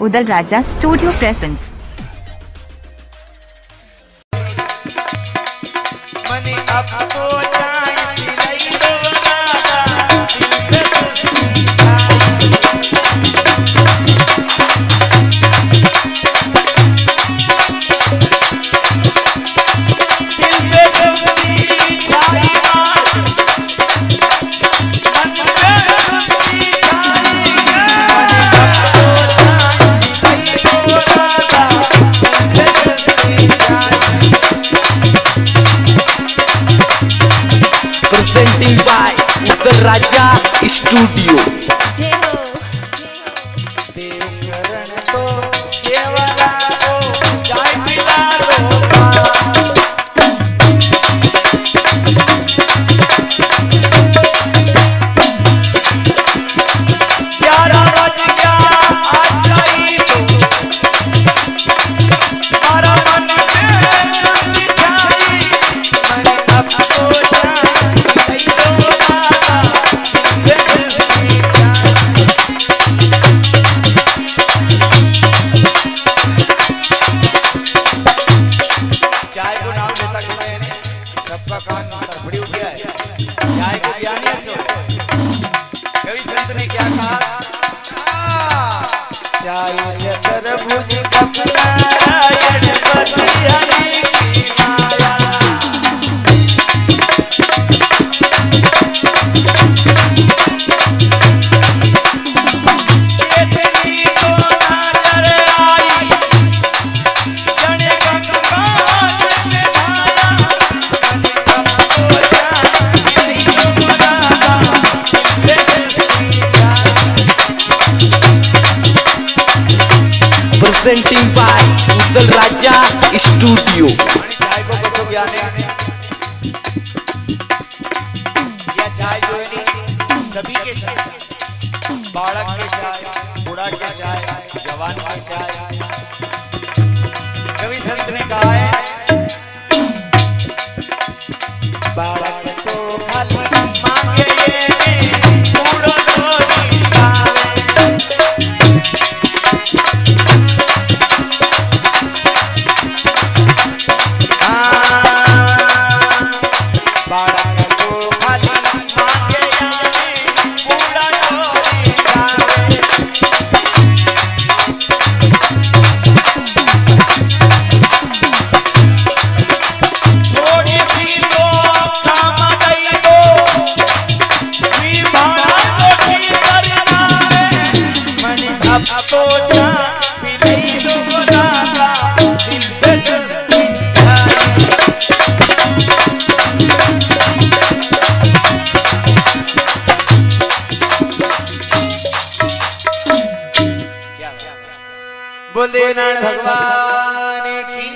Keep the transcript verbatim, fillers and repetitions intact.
Udal Raja studio presents. Presenting by Udal Raja studio. जय हो Presenting by Udal Raja studio. चाय को कसो ज्ञाने या चाय जो है नी सभी के चाय, बालक के चाय, बूढ़ा के चाय, जवान के चाय। कवि संत ने कहा है बालक को खाली मांगे बूढ़ा को बोले नारायण भगवान की